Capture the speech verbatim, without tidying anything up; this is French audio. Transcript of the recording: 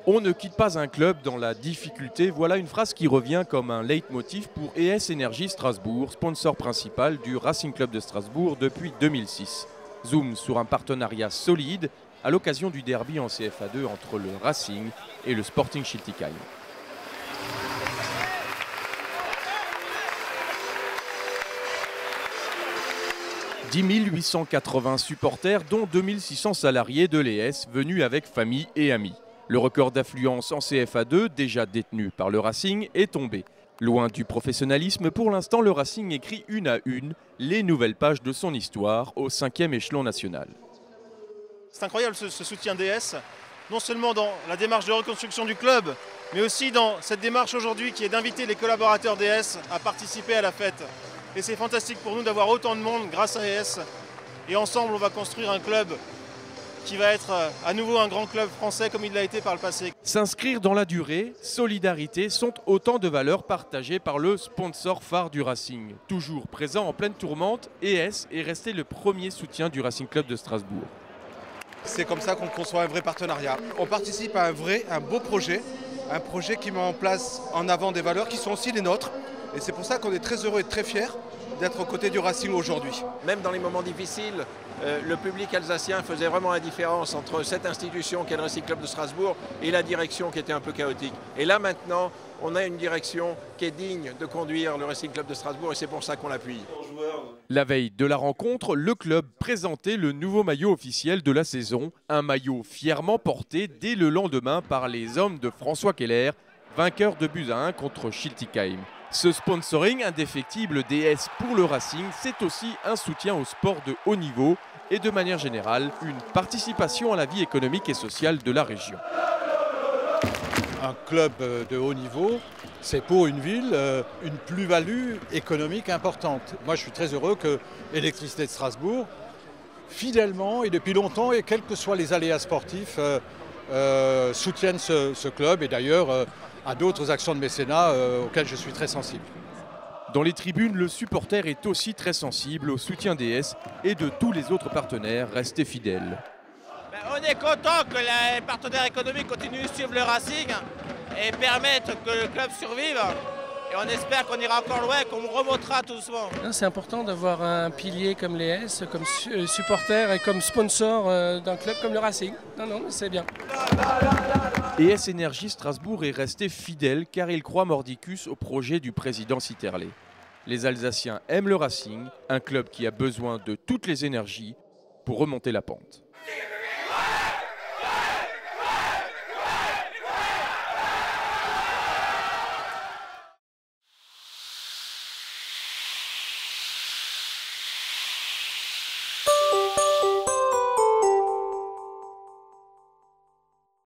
On ne quitte pas un club dans la difficulté, voilà une phrase qui revient comme un leitmotiv pour E S Énergie Strasbourg, sponsor principal du Racing Club de Strasbourg depuis deux mille six. Zoom sur un partenariat solide à l'occasion du derby en C F A deux entre le Racing et le Sporting Schiltigheim. dix mille huit cent quatre-vingts supporters, dont deux mille six cents salariés de l'E S venus avec famille et amis. Le record d'affluence en C F A deux, déjà détenu par le Racing, est tombé. Loin du professionnalisme, pour l'instant, le Racing écrit une à une les nouvelles pages de son histoire au cinquième échelon national. C'est incroyable ce, ce soutien D S, non seulement dans la démarche de reconstruction du club, mais aussi dans cette démarche aujourd'hui qui est d'inviter les collaborateurs D S à participer à la fête. Et c'est fantastique pour nous d'avoir autant de monde grâce à E S. Et ensemble, on va construire un club qui va être à nouveau un grand club français comme il l'a été par le passé. S'inscrire dans la durée, solidarité sont autant de valeurs partagées par le sponsor phare du Racing. Toujours présent en pleine tourmente, E S est resté le premier soutien du Racing Club de Strasbourg. C'est comme ça qu'on conçoit un vrai partenariat. On participe à un vrai, un beau projet, un projet qui met en place en avant des valeurs qui sont aussi les nôtres. Et c'est pour ça qu'on est très heureux et très fiers d'être aux côtés du Racing aujourd'hui. Même dans les moments difficiles, euh, le public alsacien faisait vraiment la différence entre cette institution qu'est le Racing Club de Strasbourg et la direction qui était un peu chaotique. Et là maintenant, on a une direction qui est digne de conduire le Racing Club de Strasbourg et c'est pour ça qu'on l'appuie. La veille de la rencontre, le club présentait le nouveau maillot officiel de la saison, un maillot fièrement porté dès le lendemain par les hommes de François Keller, vainqueur de buts à un contre Schiltigheim. Ce sponsoring indéfectible D S pour le Racing, c'est aussi un soutien au sport de haut niveau et de manière générale, une participation à la vie économique et sociale de la région. Un club de haut niveau, c'est pour une ville une plus-value économique importante. Moi, je suis très heureux que Électricité de Strasbourg, fidèlement et depuis longtemps, et quels que soient les aléas sportifs, euh, euh, soutiennent ce, ce club et d'ailleurs euh, à d'autres actions de mécénat euh, auxquelles je suis très sensible. Dans les tribunes, le supporter est aussi très sensible au soutien D S et de tous les autres partenaires restés fidèles. Ben, on est content que les partenaires économiques continuent de suivre le Racing et permettent que le club survive. Et on espère qu'on ira encore loin, qu'on remontera tout doucement. C'est important d'avoir un pilier comme l'E S, comme supporter et comme sponsor d'un club comme le Racing. Non, non, c'est bien. E S Énergie Strasbourg est resté fidèle car il croit mordicus au projet du président Sitterlé. Les Alsaciens aiment le Racing, un club qui a besoin de toutes les énergies pour remonter la pente.